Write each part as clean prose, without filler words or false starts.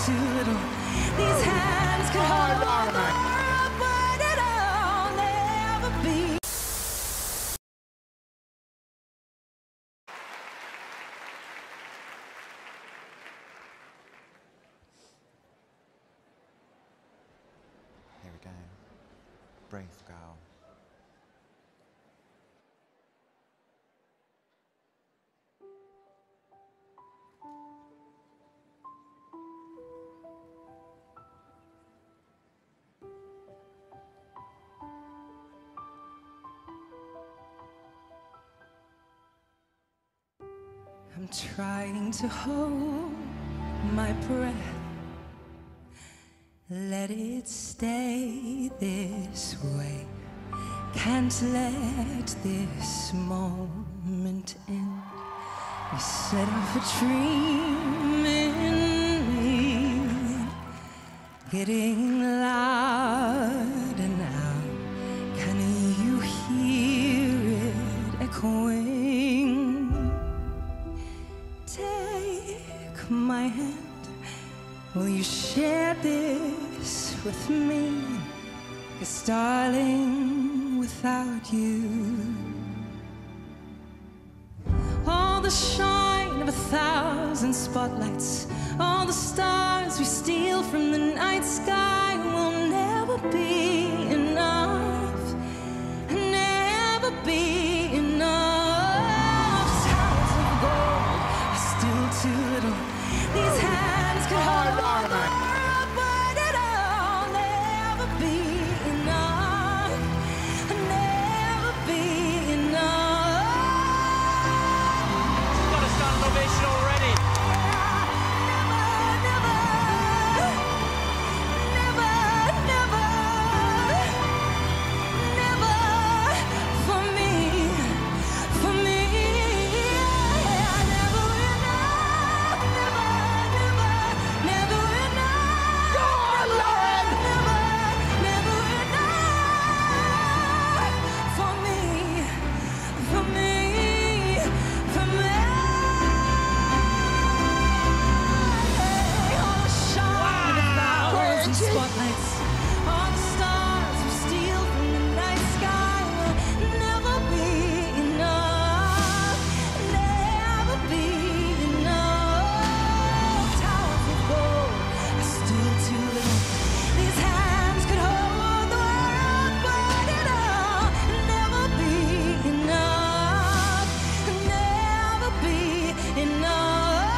too little. These hands could hold the world, but it'll never be. Here we go. Breathe, girl. I'm trying to hold my breath. Let it stay this way. Can't let this moment end. You set off a dream in me, getting louder now. Can you hear it echoing? Take my hand. Will you share this with me? 'Cause darling, without you, all the shine of 1,000 spotlights, all the stars we steal from the night sky will never be enough, never be enough. Towers of gold are still too little. These hands could hold the world, but it'll never be enough, never be enough. She's got a standing ovation already. Never, never, never, never, for me, for me, yeah, never enough, never, never, never enough. Go on, Loren! Never, never enough for me, for me, for me. All the shine of 1,000 spotlights, all the stars we steal from the night sky will never be enough, never be enough. Towers of gold are still too little. These hands could hold the world, but it'll never be enough, never be enough.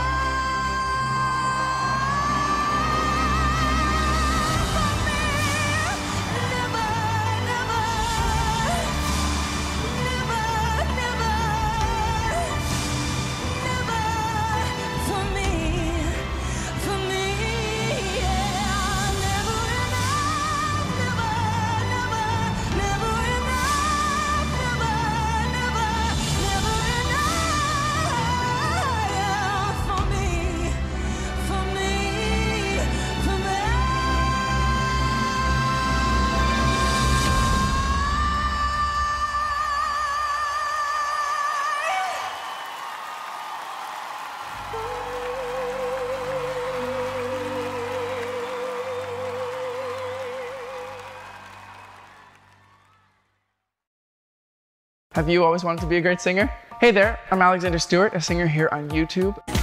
For me, never, never, never, never, never, for me, yeah, never enough, never, never, never enough, never, never, never enough, yeah, for me, for me, for me. Have you always wanted to be a great singer? Hey there, I'm Alexander Stewart, a singer here on YouTube.